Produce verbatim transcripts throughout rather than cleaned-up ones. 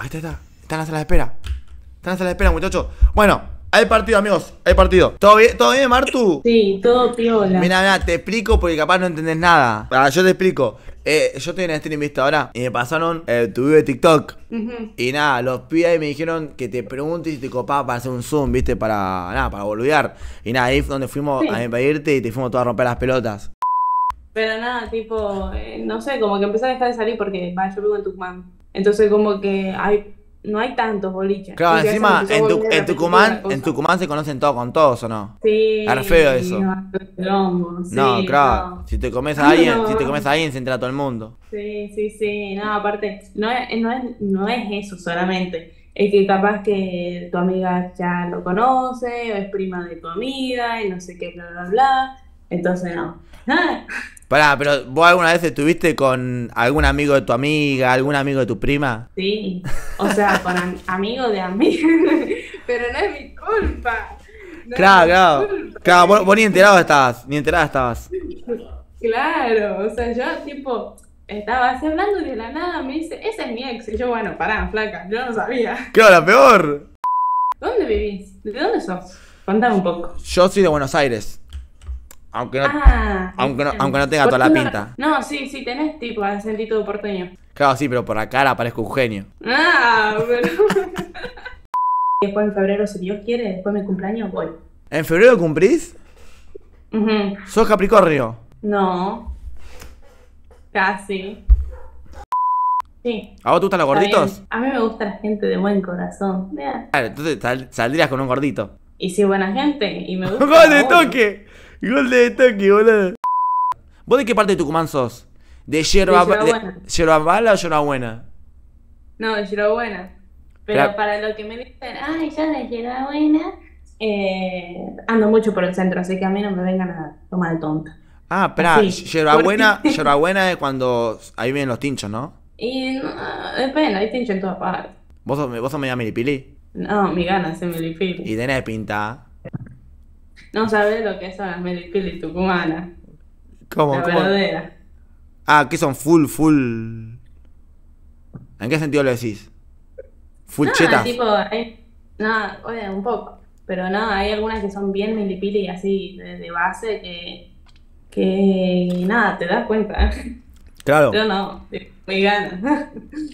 Ahí está, está. Está en la sala de espera. Está en la sala de espera, muchachos. Bueno, hay partido, amigos. Hay partido. ¿Todo bien, ¿Todo bien, Martu? Sí, todo piola. Mira, mira, te explico porque capaz no entendés nada. Ah, yo te explico. Eh, yo estoy en stream, viste, ahora. Y me pasaron eh, tu video de TikTok. Uh-huh. Y nada, los pibes ahí me dijeron que te preguntes si te copaba para hacer un zoom, viste, para nada, para boludear. Y nada, ahí fue donde fuimos Sí. a pedirte y te fuimos todos a romper las pelotas. Pero nada, tipo, eh, no sé, como que empecé a dejar de salir porque, va, yo vivo en Tucumán. Entonces como que hay, no hay tantos boliches. Claro, Porque encima, eso empezó a en, tu, volver a en repetir Tucumán, la cosa. en Tucumán se conocen todos con todos, ¿o no? Sí. Es re feo eso. No, quilombo, sí, No, claro. no. Si te comes a alguien, No. si te comes a alguien, se entera todo el mundo. Sí, sí, sí. No, aparte, no es, no es, no es eso solamente. Es que capaz que tu amiga ya lo conoce, o es prima de tu amiga, y no sé qué, bla, bla, bla. Entonces, no. Ah, Pará, pero ¿vos alguna vez estuviste con algún amigo de tu amiga, algún amigo de tu prima? sí. O sea, con am- amigo de amiga. Pero no es mi culpa. No Claro, es mi claro. culpa. Claro, vos, vos ni enterado estabas, ni enterada estabas. Claro, o sea, yo tipo estaba así hablando y de la nada me dice, ese es mi ex. Y yo, bueno, pará, flaca, yo no sabía. Claro, la peor. ¿Dónde vivís? ¿De dónde sos? Contame un poco. Yo soy de Buenos Aires. Aunque no, Ah, aunque no, bien. aunque no tenga ¿Por toda la qué no- pinta. No, sí, sí, tenés tipo acentito porteño. Claro, sí, pero por la cara parezco un genio. Ah, pero... Después en febrero, si Dios quiere, después de mi cumpleaños, voy. ¿En febrero cumplís? Ujú. ¿Sos Capricornio? No, casi. Sí. ¿A vos te gustan los Está gorditos? bien. A mí me gusta la gente de buen corazón. Mira. Claro, entonces sal- saldrías con un gordito. Y si buena gente, y me gusta. ¡Gol de obvio. toque! ¡Gol de toque, boludo! ¿Vos de qué parte de Tucumán sos? ¿De yerba, De Yerbabuena. de yerba mala o yerba buena? No, de Girabuena. Pero Claro. para lo que me dicen, ay, yo de Girabuena, eh, ando mucho por el centro, así que a mí no me vengan a tomar de tonta. Ah, espera, Así, yerba buena, porque- yerba buena es cuando ahí vienen los tinchos, ¿no? Y no, depende, hay tincho en todas partes. Vos sos, vos sos media milipili No, mi gana se melipili. y tenés pinta. No sabes lo que son las melipili tucumanas. ¿Cómo? La ¿Cómo? verdadera. Ah, que son full, full. ¿En qué sentido lo decís? Full No, chetas. tipo, hay, no, oye, un poco. Pero no, hay algunas que son bien milipili así de, de base que, que nada, te das cuenta. Claro. Yo no, me gana.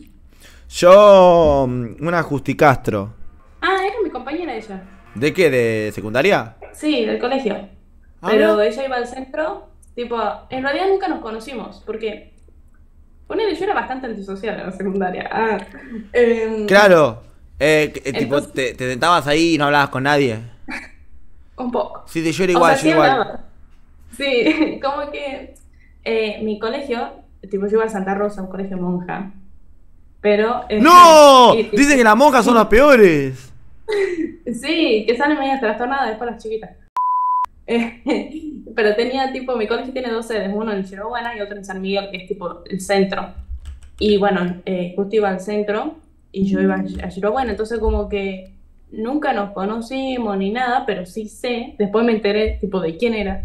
Yo, mm, una Justicastro. Ah, era mi compañera ella. ¿De qué? ¿De secundaria? Sí, del colegio. Ah, Pero mira. ella iba al centro, tipo, en realidad nunca nos conocimos, porque, ponele, yo era bastante antisocial en la secundaria. Ah, em, Claro. Eh, que- eh, tipo, Entonces- te, te sentabas ahí y no hablabas con nadie. un poco. Sí, yo era O igual, sea, yo sí igual. hablaba. Sí, como que eh, mi colegio, tipo, yo iba a Santa Rosa, un colegio monja. Pero. eh, ¡No! y- y- Dicen que las monjas son las peores. Sí, que salen medias trastornadas después las chiquitas. Eh, pero tenía tipo, mi colegio tiene dos sedes, uno en Chirabuena y otro en San Miguel, que es tipo el centro. Y bueno, eh, justo iba al centro y yo iba a Chirabuena, entonces como que nunca nos conocimos ni nada, pero sí sé, después me enteré tipo de quién era.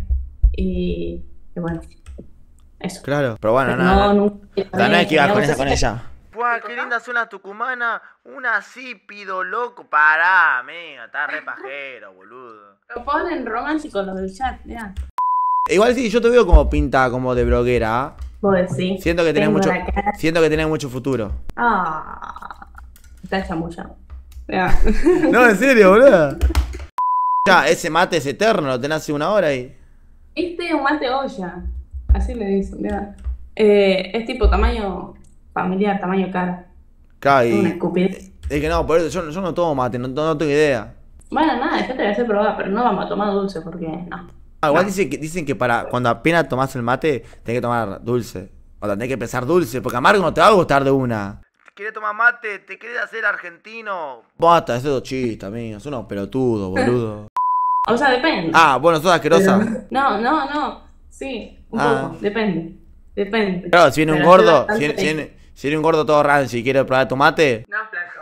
Y, y bueno, eso. Claro. Pero bueno, Pero nada. no, nunca. O sea, no es que ibas con digamos, esa con ese- ella. ¡Buah, qué linda suena tucumana! Una así, pido loco. Pará, amiga, está re pajero, boludo. Lo ponen romántico los del chat, ya. Igual sí, yo te veo como pinta como de bloguera. ¿Ah? Vos decís. Siento que tenés Tengo mucho. la cara- Siento que tenés mucho futuro. Ah, está chamullado. Ya. No, en serio, boludo. Ya, ese mate es eterno, lo tenés hace una hora y. Este es un mate olla. Así le dicen, ya. Eh, es tipo tamaño familiar, tamaño cara. Claro, Es una y. estupidez. Es que no, por eso yo, yo no tomo mate, no, no tengo idea. Bueno, nada, yo te voy a hacer probar, pero no vamos a tomar dulce porque no. Ah, igual No. dicen que, dicen que para cuando apenas tomás el mate, tenés que tomar dulce. O sea, tenés que pensar dulce, porque amargo no te va a gustar de una. ¿Quieres tomar mate? ¿Te querés hacer argentino? Basta, ese es chiste, amigo. Son unos pelotudos, boludo. O sea, depende. Ah, bueno, sos asquerosa. Pero- No, no, no. Sí, un Ah. poco, depende. Depende. Claro, si viene un Pero gordo, soy si bastante- viene, si viene- si viene un gordo todo rancio y quiere probar tomate. No, flaco.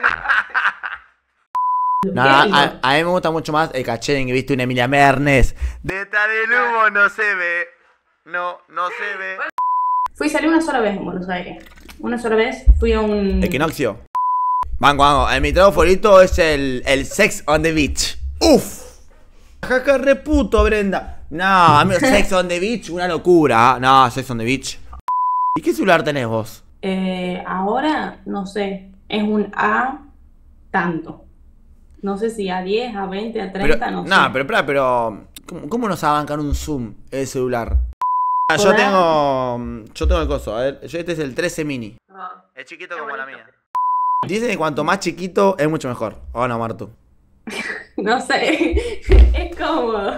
No, a, a- a mí me gusta mucho más el caché en que viste una Emilia Mernes. Detrás del humo no se ve. No, no se ve. Fui y salí una sola vez en Buenos Aires. Una sola vez fui a un... Equinoccio. Banco, banco. El mi trago favorito es el, el Sex on the Beach. Uf. Jaja, reputo, Brenda. No, amigo, Sex on the Beach, una locura. No, Sex on the Beach. ¿Y qué celular tenés vos? Eh, ahora, no sé, es un A tanto. No sé si A diez, A veinte, A treinta, Pero, no sé. No, pero espera, pero ¿cómo, cómo nos va a bancar un zoom el celular? Ah, yo tengo. Yo tengo el coso, a ver. Yo este es el trece mini. Ah, Es chiquito qué como la bonito. mía. Dicen que cuanto más chiquito es mucho mejor. ¿O no, Martu? No sé, es cómodo.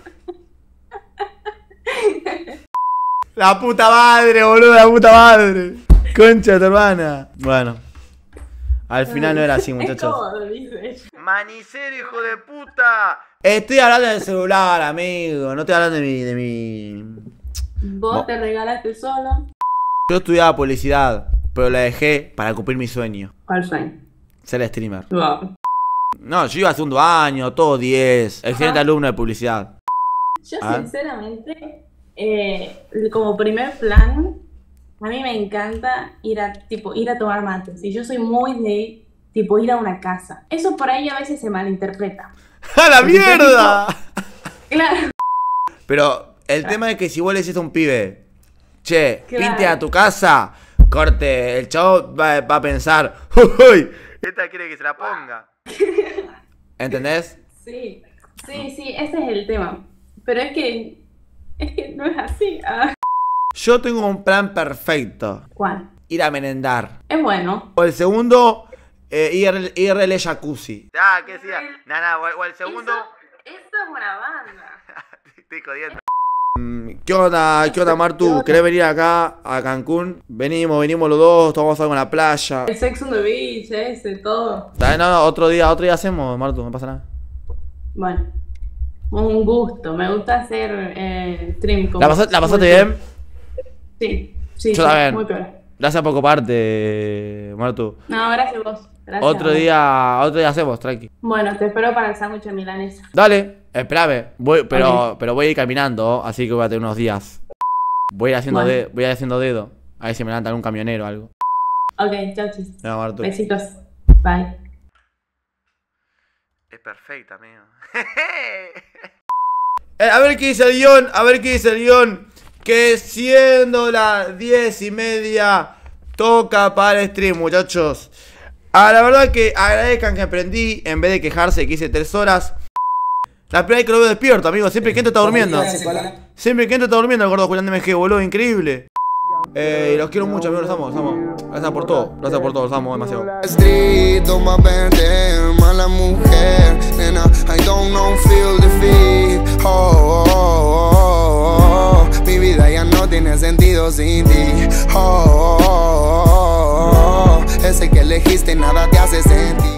La puta madre, boludo, la puta madre. Concha de tu hermana. Bueno. Al final no era así, Es muchachos. cómodo, dice ella. Manicero, hijo de puta. Estoy hablando del celular, amigo. No estoy hablando de mi. De mi... Vos Bo- te regalaste solo. Yo estudiaba publicidad, pero la dejé para cumplir mi sueño. ¿Cuál sueño? Ser streamer. Wow. No, yo iba a segundo año, todo diez. Excelente Ajá. alumno de publicidad. Yo Ah. sinceramente, eh, como primer plan, a mí me encanta ir a, tipo, ir a tomar mates. Y yo soy muy de, tipo, ir a una casa. Eso por ahí a veces se malinterpreta. ¡A la mierda! Claro. Pero el tema es que si vos le decís a un pibe, che, Claro. pinte a tu casa, corte, el chavo va, va a pensar, uy, esta quiere que se la ponga. ¿Entendés? Sí, sí, sí, ese es el tema. Pero es que, es que no es así. Ah. Yo tengo un plan perfecto. ¿Cuál? Ir a merendar. Es bueno. O el segundo, eh, ir, ir al jacuzzi. Ah, ¿qué decía? Nada, nada, o, o el segundo... Eso, eso es una banda. Estoy jodiendo. ¿Qué onda, qué onda, Martu? ¿Querés venir acá a Cancún? Venimos, venimos los dos, tomamos algo en la playa. El Sex on the Beach, ese, todo. No, no, otro día, otro día hacemos, Martu, no pasa nada. Bueno, un gusto. Me gusta hacer eh, stream. como- ¿La, pasaste, ¿la pasaste muy bien? Sí, sí, Yo sí, también. muy peor. Gracias por coparte, Martu. No, gracias a vos. Gracias Otro a vos. día, otro día hacemos, tranqui. Bueno, te espero para el sándwich de milanesa. Dale, espérame. Voy, pero, Ok. pero voy a ir caminando, así que voy a tener unos días. Voy a ir haciendo, Bueno. de- voy a ir haciendo dedo. A ver si me levanta algún camionero o algo. Ok, chao, chis. No, Martu. Besitos. Bye. Es perfecta, amigo. Eh, a ver qué dice el guión, a ver qué dice el guión. Que siendo las diez y media, toca para el stream, muchachos. Ah, la verdad que agradezcan que aprendí, en vez de quejarse que hice tres horas. La primera vez que lo veo despierto, amigo, siempre que entro está durmiendo. Siempre que entro está durmiendo el gordo Julián de M G, boludo, increíble. Eh, los quiero mucho, amigos, los amo, los amo. Gracias por todo, gracias por todo, los amo demasiado. Street, toma perder, mala mujer, nena, I don't know, feel defeat. Oh, oh, oh, oh, mi vida ya no tiene sentido sin ti. Oh, oh, oh, oh, ese que elegiste nada te hace sentir.